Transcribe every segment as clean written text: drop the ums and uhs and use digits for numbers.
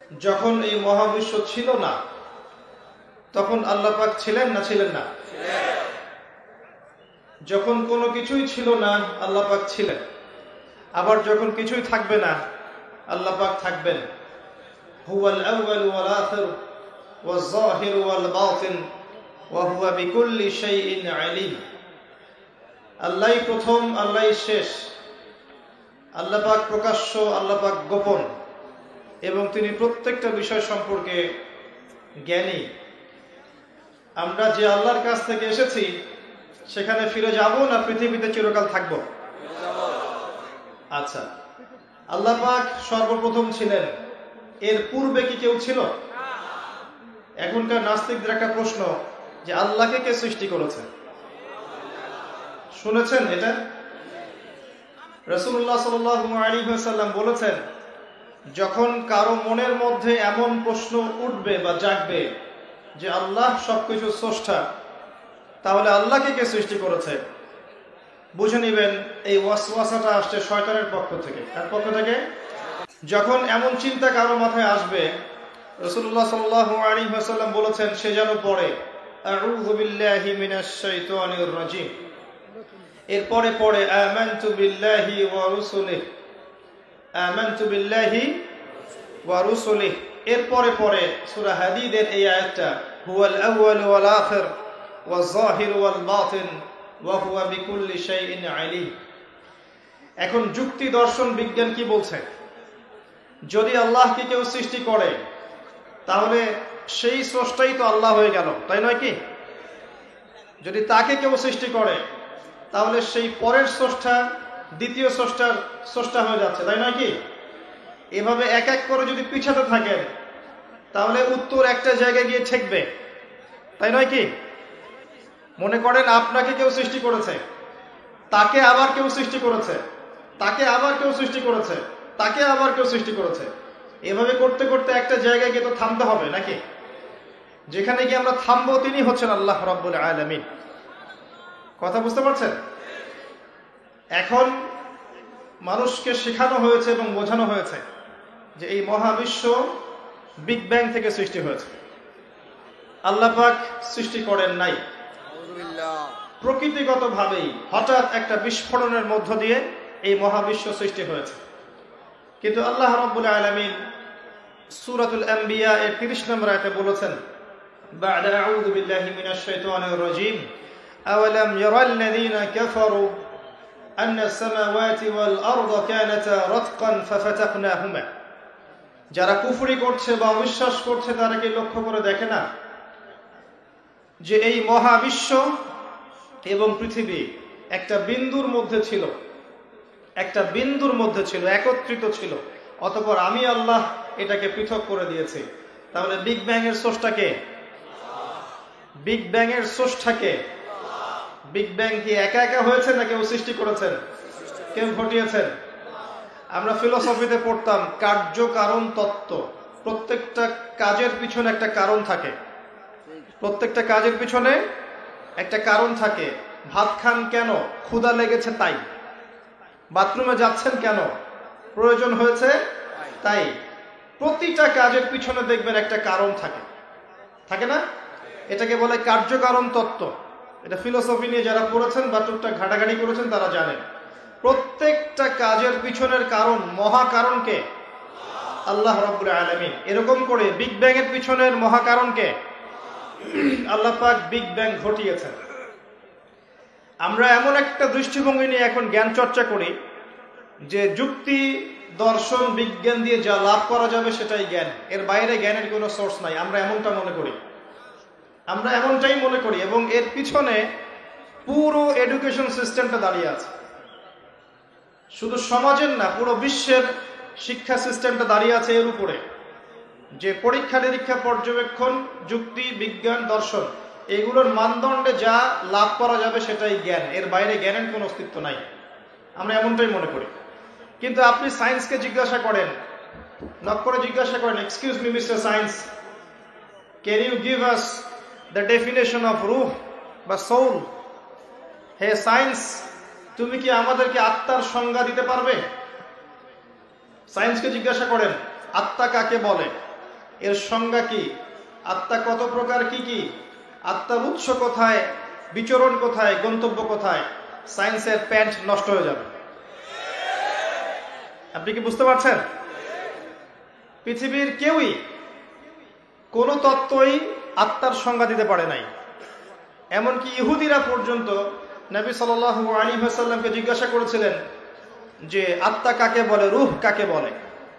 যখন এই মহাবিশ্ব ছিল না তখন আল্লাহ পাক ছিলেন না ছিলেন না? যখন কোনো কিছুই ছিল না আল্লাহ পাক ছিলেন, আবার যখন কিছুই থাকবে না আল্লাহ পাক থাকবেন। হুয়াল আউয়াল ওয়াল আখির ওয়াজ যাহির ওয়াল বাতিন ওয়া হুয়া বিকুল্লি শাইইন আলিম। আল্লাহই প্রথম, আল্লাহই শেষ। আল্লাহ পাক প্রকাশ্য, আল্লাহ পাক গোপন, এবং তিনি প্রত্যেকটা বিষয় সম্পর্কে জ্ঞানী। আমরা যে আল্লাহর কাছ থেকে এসেছি সেখানে ফিরে যাব না পৃথিবীতে চিরকাল থাকব? আচ্ছা, আল্লাহ পাক সর্বপ্রথম ছিলেন, এর পূর্বে কি কেউ ছিল? এখনকার নাস্তিকদের একটা প্রশ্ন যে আল্লাহকে কে সৃষ্টি করেছে? শুনেছেন এটা? রাসূলুল্লাহ সাল্লাল্লাহু আলাইহি ওয়াসাল্লাম বলেছেন, যখন কারো মনের মধ্যে এমন প্রশ্ন উঠবে বা জাগবে যে আল্লাহ সবকিছু স্রষ্টা, তাহলে আল্লাহকে কে সৃষ্টি করেছে, বুঝে নিবেন এই ওয়াসওয়াসাটা আসছে শয়তানের পক্ষ থেকে। কার পক্ষ থেকে? যখন এমন চিন্তা কারো মাথায় আসবে, রাসূলুল্লাহ সাল্লাল্লাহু আলাইহি ওয়াসাল্লাম বলেছেন সে যেন পড়ে আউযু বিল্লাহি মিনাশ শাইতানির রাজিম, এরপরে পড়ে আমানতু বিল্লাহি ওয়া রুসুলিহি, আমানতু বিল্লাহি ওয়া রুসুলিহি, এরপরে পড়ে সূরা হাদীদের এই আয়াতটা হুয়াল আউয়াল ওয়াল আখির ওয়াজ যাহির ওয়াল বাতিন ওয়া হুয়া বিকুল্লি শাইইন আলিম। এখন যুক্তি, দর্শন, বিজ্ঞান কি বলছে? যদি আল্লাহকে কেউ সৃষ্টি করে তাহলে সেই স্রষ্টাই তো আল্লাহ হয়ে গেল, তাই নয় কি? যদি তাকে কেউ সৃষ্টি করে তাহলে সেই পরের স্রষ্টা দ্বিতীয় স্রষ্টা হয়ে যাচ্ছে, তাই নয় কি? এভাবে এক এক করে যদি পিছাতে থাকেন তাহলে উত্তর একটা জায়গায় গিয়ে ঠেকবে, তাই নয় কি? মনে করেন আপনাকে কেউ সৃষ্টি করেছে, তাকে আবার কেউ সৃষ্টি করেছে, তাকে আবার কেউ সৃষ্টি করেছে, তাকে আবার কেউ সৃষ্টি করেছে। এভাবে করতে করতে একটা জায়গায় গিয়ে তো থামতে হবে নাকি? যেখানে গিয়ে আমরা থামবো তিনি হচ্ছেন আল্লাহ রাব্বুল আলামিন। কথা বুঝতে পারছেন? এখন মানুষকে শেখানো হয়েছে এবং বোঝানো হয়েছে যে এই মহাবিশ্ব বিগ ব্যাং থেকে সৃষ্টি হয়েছে, আল্লাহ পাক সৃষ্টি করেন নাই। প্রকৃতিগতভাবেই হঠাৎ একটা বিস্ফোরণের মধ্য দিয়ে এই মহাবিশ্ব সৃষ্টি হয়েছে। কিন্তু আল্লাহ রাব্বুল আলামিন সূরাতুল আম্বিয়া এর 30 নম্বর আয়াতে বলেছেন, বা'দা আউযু বিল্লাহি মিনাশ শাইতানির রাজীম আওয়ালাম ইয়ারাল্লাযীনা কাফারু আন্না আস-সামাওয়াতি ওয়াল আরদা কানাতা রাতকান ফাফাতাকনাহুমা। যারা কুফরি করছে বা অবিশ্বাস করছে তারা কি লক্ষ্য করে দেখে না যে এই মহাবিশ্ব এবং পৃথিবী একটা বিন্দুর মধ্যে ছিল, একটা বিন্দুর মধ্যে ছিল, একত্রিত ছিল, অতঃপর আমি আল্লাহ এটাকে পৃথক করে দিয়েছি। তাহলে বিগ ব্যাং এর স্রষ্টাকে? বিগ ব্যাং এর স্রষ্টাকে? বিগ ব্যাং কি একা একা হয়েছে না কেউ সৃষ্টি করেছেন, কেউ ঘটিয়েছেন? আমরা ফিলোসফিতে পড়তাম কার্য কারণ তত্ত্ব। প্রত্যেকটা কাজের পিছনে একটা কারণ থাকে, প্রত্যেকটা কাজের পিছনে একটা কারণ থাকে। ভাত খান কেন? ক্ষুধা লেগেছে তাই। বাথরুমে যাচ্ছেন কেন? প্রয়োজন হয়েছে তাই। প্রতিটা কাজের পিছনে দেখবেন একটা কারণ থাকে, থাকে না? এটাকে বলে কার্যকারণ তত্ত্ব। এটা ফিলোসফি নিয়ে যারা পড়েছেন বা টুকটাক ঘাটাঘাটি করেছেন তারা জানেন। প্রত্যেকটা কাজের পিছনের কারণ, মহাকারণকে আল্লাহ রাব্বুল আলামিন। এরকম করে বিগ ব্যাং এর পিছনের মহাকারণকে আল্লাহ পাক বিগ ব্যাং ঘটিয়েছেন। আমরা এমন একটা দৃষ্টিভঙ্গি নিয়ে এখন জ্ঞান চর্চা করি যে যুক্তি, দর্শন, বিজ্ঞান দিয়ে যা লাভ করা যাবে সেটাই জ্ঞান, এর বাইরে জ্ঞানের কোনো সোর্স নাই। আমরা এমনটা মনে করি, আমরা এমনটাই মনে করি, এবং এর পিছনে পুরো এডুকেশন সিস্টেমটা দাঁড়িয়ে আছে। শুধু সমাজের না, পুরো বিশ্বের শিক্ষা সিস্টেমটা দাঁড়িয়ে আছে এর উপরে যে পরীক্ষা নিরীক্ষা, পর্যবেক্ষণ, যুক্তি, বিজ্ঞান, দর্শন, এগুলোর মানদণ্ডে যা লাভ করা যাবে সেটাই জ্ঞান, এর বাইরে জ্ঞানের কোনো অস্তিত্ব নাই। আমরা এমনটাই মনে করি। কিন্তু আপনি সায়েন্সকে জিজ্ঞাসা করেন, নক করে জিজ্ঞাসা করেন, excuse me mister science, can you give us the definition of রুহ বা সোল? হে সায়েন্স, তুমি কি আমাদেরকে আত্মার সংজ্ঞা দিতে পারবে? সায়েন্সকে জিজ্ঞাসা করেন আত্মা কাকে বলে, এর সংজ্ঞা কি, আত্মা কত প্রকার, কি কি, আত্মার উৎস কোথায়, বিচরণ কোথায়, গন্তব্য কোথায়, সায়েন্সের প্যান্ট নষ্ট হয়ে যাবে। আপনি কি বুঝতে পারছেন? পৃথিবীর কেউই কোনো তত্ত্বই আত্মার সংজ্ঞা দিতে পারে নাই। এমনকি ইহুদিরা পর্যন্ত নবী সাল্লাল্লাহু আলাইহি ওয়াসাল্লামকে জিজ্ঞাসা করেছিলেন যে আত্মা কাকে বলে, রূহ কাকে বলে।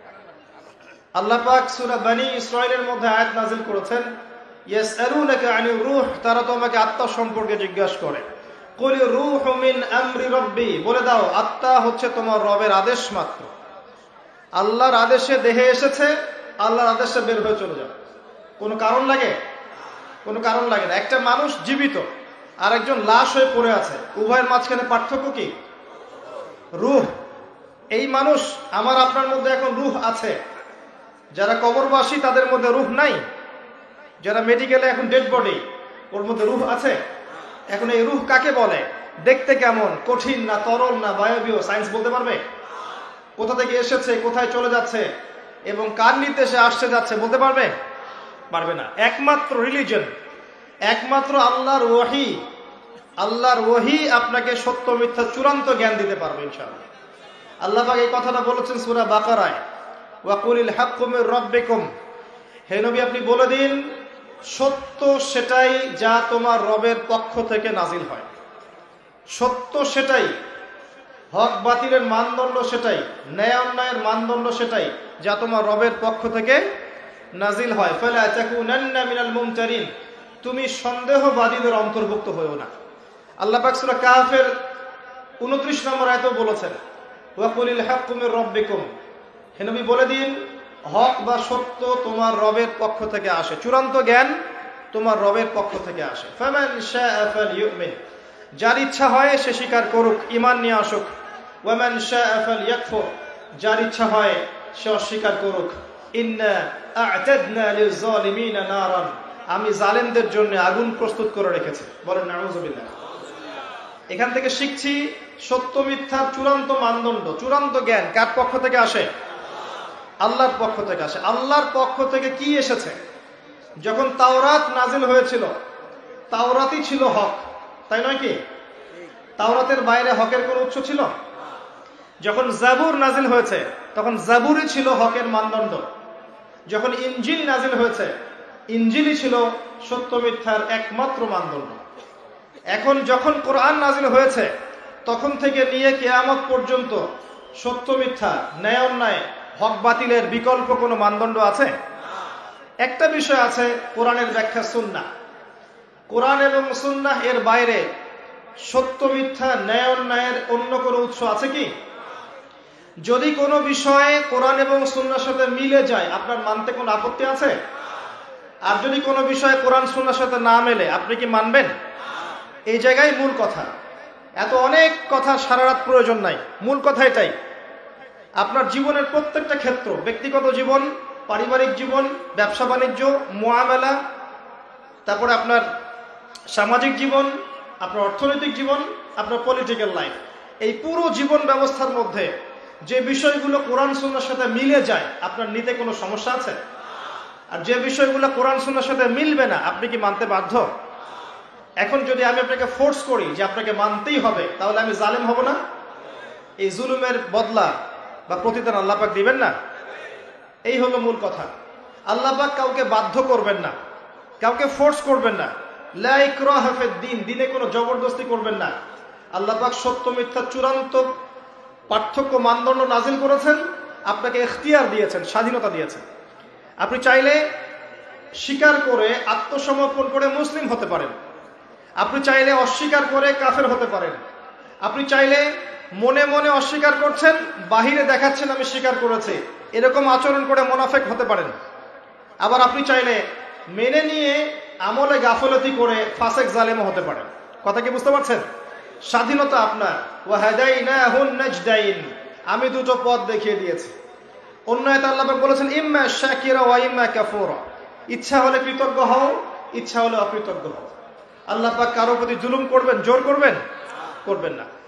আল্লাহ পাক সূরা বনী ইসরাঈলের মধ্যে আয়াত নাযিল করেছেন, ইয়াসআলুনাকা আনির রূহ, তারা তোমাকে আত্মা সম্পর্কে জিজ্ঞাসা করে। কুল রূহু মিন আমরি রাব্বি, বলে দাও আত্মা হচ্ছে তোমার রবের আদেশ মাত্র। আল্লাহর আদেশে দেহে এসেছে, আল্লাহর আদেশে বের হয়ে চলে যাবে। কোনো কারণ লাগে? কোনো কারণ লাগে না। একটা মানুষ জীবিত আর একজন লাশ হয়ে পড়ে আছে, উভয়ের মাঝখানে পার্থক্য কি? রূহ। এই মানুষ আমার আপনার মধ্যে এখন রূহ আছে, যারা কবরবাসী তাদের মধ্যে রূহ নাই। যারা মেডিকেলে এখন ডেড বডি, ওর মধ্যে রূহ আছে। এখন এই রূহ কাকে বলে, দেখতে কেমন, কঠিন না তরল না বায়বীয়, সায়েন্স বলতে পারবে? কোথা থেকে এসেছে, কোথায় চলে যাচ্ছে এবং কার নির্দেশে আসছে যাচ্ছে বলতে পারবে? পারবে না। একমাত্র রিলিজন, একমাত্র আল্লাহর ওহী, আল্লাহর ওহী আপনাকে সত্য মিথ্যা চূড়ান্ত জ্ঞান দিতে পারবে ইনশাআল্লাহ। আল্লাহ পাক এই কথাটা বলেছেন সূরা বাকারায়, ওয়া কুলিল হাক্কু মির রাব্বিকুম, হে নবী আপনি বলে দিন সত্য সেটাই যা তোমার রবের পক্ষ থেকে নাজিল হয়। সত্য সেটাই, হক বাতিলের মানদণ্ড সেটাই, ন্যায় অন্যায়ের মানদণ্ড সেটাই যা তোমার রবের পক্ষ থেকে নাজিল হয়। ফালা তাকুনান্না মিনাল মুমতারিন, তুমি সন্দেহবাদীদের অন্তর্ভুক্ত হয়ো না। আল্লাহ পাক সূরা কাহফের 29 নম্বর আয়াতে বলেছেন, ওয়া কুলিল হাক্কু মির রাব্বিকুম, হে নবী বলে দিন হক বা সত্য তোমার রবের পক্ষ থেকে আসে, চূড়ান্ত জ্ঞান তোমার রবের পক্ষ থেকে আসে। ফামান শাআ ফালইউমিন, যার ইচ্ছা হয় সে স্বীকার করুক, ঈমান নিয়ে আসুক। ওয়া মান শাআ ফালইয়াকফুর, যার ইচ্ছা হয় সে অস্বীকার করুক। ইন্না আ'তাদনা লিয-যালিমিনা নারান, আমি জালেমদের জন্য আগুন প্রস্তুত করে রেখেছি। বলেন নাউযুবিল্লাহ। এখান থেকে শিখছি সত্য মিথ্যার চূড়ান্ত মানদণ্ড, চূড়ান্ত জ্ঞান কার পক্ষ থেকে আসে? আল্লাহর পক্ষ থেকে আসে। আল্লাহর পক্ষ থেকে কি এসেছে? যখন তাওরাত নাজিল হয়েছিল, তাওরাতই ছিল হক, তাই নয় কি? তাওরাতের বাইরে হকের কোন উৎস ছিল? যখন জাবুর নাজিল হয়েছে তখন জাবুরই ছিল হকের মানদণ্ড। যখন ইনজিল নাজিল হয়েছে, ইনজিলই ছিল সত্য মিথ্যার একমাত্র মানদণ্ড। এখন যখন কোরআন নাজিল হয়েছে তখন থেকে নিয়ে কিয়ামত পর্যন্ত সত্য মিথ্যা, ন্যায় অন্যায়, হক বাতিলের বিকল্প কোনো মানদণ্ড আছে? একটা বিষয় আছে, কোরআনের ব্যাখ্যা সুন্নাহ। কোরআন এবং সুন্নাহ এর বাইরে সত্য মিথ্যা, ন্যায় অন্যায়ের অন্য কোনো উৎস আছে কি? যদি কোনো বিষয়ে কোরআন এবং সুন্নাহর সাথে মিলে যায় আপনার মানতে কোনো আপত্তি আছে? আর যদি কোনো বিষয়ে কোরআন সুন্নাহর সাথে না মেলে আপনি কি মানবেন? এই জায়গায় মূল কথা। এত অনেক কথা সারা রাত প্রয়োজন নাই, মূল কথা এটাই। আপনার জীবনের প্রত্যেকটা ক্ষেত্র, ব্যক্তিগত জীবন, পারিবারিক জীবন, ব্যবসা বাণিজ্য, মুআমালা, তারপরে আপনার সামাজিক জীবন, আপনার অর্থনৈতিক জীবন, আপনার পলিটিক্যাল লাইফ, এই পুরো জীবন ব্যবস্থার মধ্যে যে বিষয়গুলো কোরআন সুন্নাহর সাথে মিলে যায় আপনার নিতে কোনো সমস্যা আছে? আর যে বিষয়গুলো কোরআন সুন্নাহর সাথে মিলবে না আপনি কি মানতে বাধ্য? এখন যদি আমি আপনাকে ফোর্স করি যে আপনাকে মানতেই হবে, তাহলে আমি জালেম হব না? এই জুলুমের বদলা বা প্রতিদান আল্লাহ পাক দিবেন না? এই হলো মূল কথা। আল্লাহ পাক কাউকে বাধ্য করবেন না, কাউকে ফোর্স করবেন না। লা ইকরাহা ফিদ-দীন, দ্বীনে কোনো জবরদস্তি করবেন না। আল্লাহ পাক সত্য মিথ্যা চূড়ান্ত পার্থক্য মানদণ্ড নাজিল করেছেন, আপনাকে ইখতিয়ার দিয়েছেন, স্বাধীনতা দিয়েছেন। আপনি চাইলে স্বীকার করে আত্মসমর্পণ করে মুসলিম হতে পারেন, আপনি চাইলে অস্বীকার করে কাফের হতে পারেন, আপনি চাইলে মনে মনে অস্বীকার করছেন, বাহিরে দেখাচ্ছেন আমি স্বীকার করেছি, এরকম আচরণ করে মুনাফিক হতে পারেন। আবার আপনি চাইলে মেনে নিয়ে আমলে গাফলতি করে ফাসেক জালেমও হতে পারেন। কথা কি বুঝতে পারছেন? স্বাধীনতা আপনার। ওয়া হাদাইনাহুন নাজদাইন, আমি দুটো পথ দেখিয়ে দিয়েছি। অন্য আয়াতে আল্লাহ পাক বলেছেন ইম্মা শাকিরা ওয়া ইম্মা কাফুরা, ইচ্ছা হলে কৃতজ্ঞ হও, ইচ্ছা হলে অকৃতজ্ঞ হও। আল্লাহ পাক কারো প্রতি জুলুম করবেন, জোর করবেন? করবেন না।